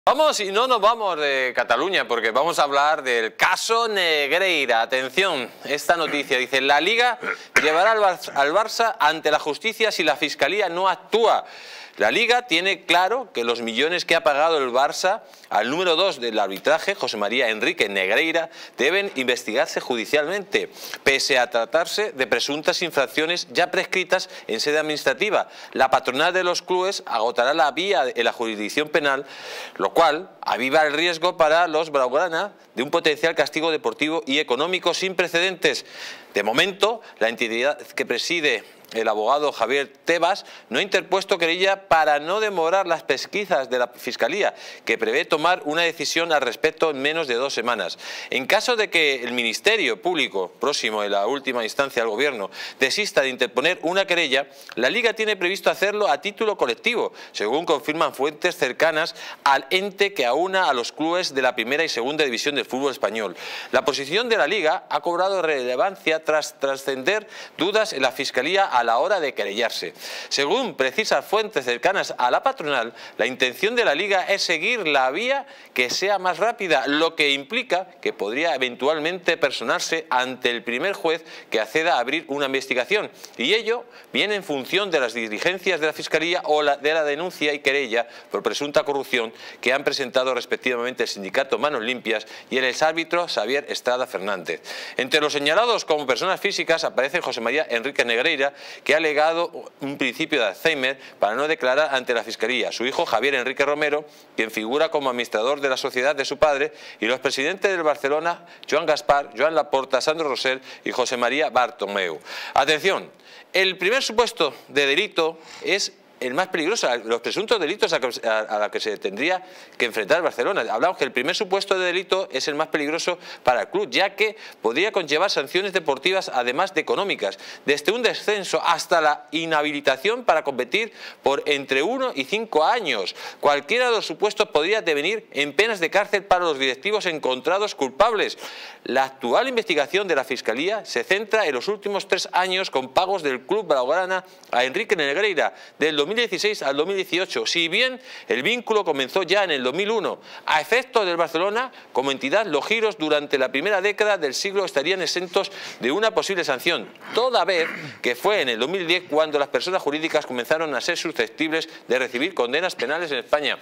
Vamos y no nos vamos de Cataluña porque vamos a hablar del caso Negreira. Atención, esta noticia dice: la Liga llevará al Barça ante la justicia si la Fiscalía no actúa. La Liga tiene claro que los millones que ha pagado el Barça al número 2 del arbitraje, José María Enrique Negreira, deben investigarse judicialmente, pese a tratarse de presuntas infracciones ya prescritas en sede administrativa. La patronal de los clubes agotará la vía en la jurisdicción penal, lo cual aviva el riesgo para los blaugrana de un potencial castigo deportivo y económico sin precedentes. De momento, la entidad que preside el abogado Javier Tebas no ha interpuesto querella para no demorar las pesquisas de la Fiscalía, que prevé tomar una decisión al respecto en menos de 2 semanas. En caso de que el Ministerio Público, próximo en la última instancia al Gobierno, desista de interponer una querella, la Liga tiene previsto hacerlo a título colectivo, según confirman fuentes cercanas al ente que aúna a los clubes de la primera y segunda división del fútbol español. La posición de la Liga ha cobrado relevancia tras trascender dudas en la Fiscalía a la hora de querellarse. Según precisas fuentes cercanas a la patronal, la intención de la Liga es seguir la vía que sea más rápida, lo que implica que podría eventualmente personarse ante el primer juez que acceda a abrir una investigación, y ello viene en función de las diligencias de la Fiscalía o de la denuncia y querella por presunta corrupción que han presentado respectivamente el sindicato Manos Limpias y el exárbitro Xavier Estrada Fernández. Entre los señalados como personas físicas aparece José María Enrique Negreira, que ha alegado un principio de Alzheimer para no declarar ante la Fiscalía. Su hijo Javier Enrique Romero, quien figura como administrador de la sociedad de su padre, y los presidentes del Barcelona, Joan Gaspar, Joan Laporta, Sandro Rosell y José María Bartomeu. Atención, el primer supuesto de delito es el más peligroso, los presuntos delitos a la que se tendría que enfrentar Barcelona. Hablamos que el primer supuesto de delito es el más peligroso para el club, ya que podría conllevar sanciones deportivas además de económicas, desde un descenso hasta la inhabilitación para competir por entre 1 y 5 años. Cualquiera de los supuestos podría devenir en penas de cárcel para los directivos encontrados culpables. La actual investigación de la Fiscalía se centra en los últimos 3 años con pagos del club blaugrana a Enrique Negreira, del 2016 al 2018, si bien el vínculo comenzó ya en el 2001. A efectos del Barcelona, como entidad, los giros durante la primera década del siglo estarían exentos de una posible sanción, toda vez que fue en el 2010 cuando las personas jurídicas comenzaron a ser susceptibles de recibir condenas penales en España.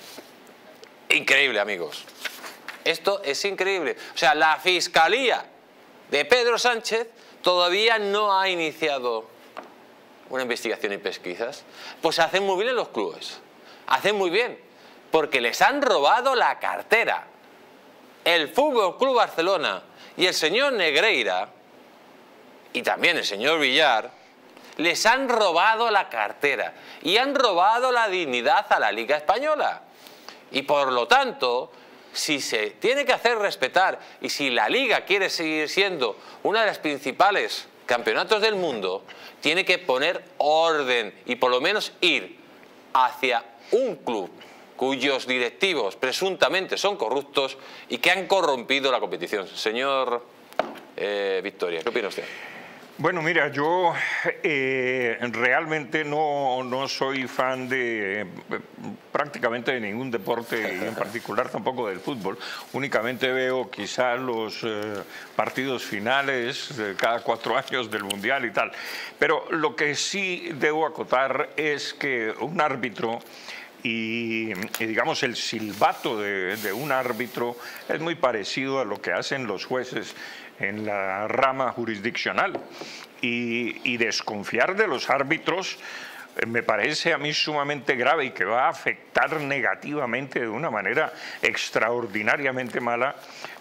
Increíble, amigos. Esto es increíble. O sea, la Fiscalía de Pedro Sánchez todavía no ha iniciado una investigación y pesquisas. Pues hacen muy bien en los clubes, hacen muy bien, porque les han robado la cartera. El Fútbol Club Barcelona y el señor Negreira, y también el señor Villar, les han robado la cartera y han robado la dignidad a la Liga Española. Y por lo tanto, si se tiene que hacer respetar y si la Liga quiere seguir siendo una de las principales campeonatos del mundo, tiene que poner orden y por lo menos ir hacia un club cuyos directivos presuntamente son corruptos y que han corrompido la competición. Señor Victoria, ¿qué opina usted? Bueno, mira, yo realmente no soy fan de prácticamente de ningún deporte y en particular tampoco del fútbol. Únicamente veo quizás los partidos finales de cada 4 años del Mundial y tal. Pero lo que sí debo acotar es que un árbitro y digamos el silbato de un árbitro es muy parecido a lo que hacen los jueces en la rama jurisdiccional, y desconfiar de los árbitros me parece a mí sumamente grave y que va a afectar negativamente de una manera extraordinariamente mala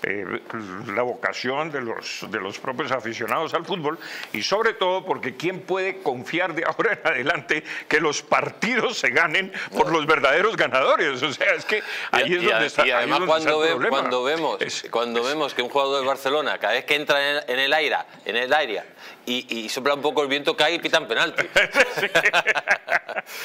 la vocación de los propios aficionados al fútbol, y sobre todo porque ¿quién puede confiar de ahora en adelante que los partidos se ganen por los verdaderos ganadores? O sea, es que ahí es donde está. Y además cuando vemos que un jugador del Barcelona, cada vez que entra en el aire y sopla un poco el viento, cae y pitan penalti.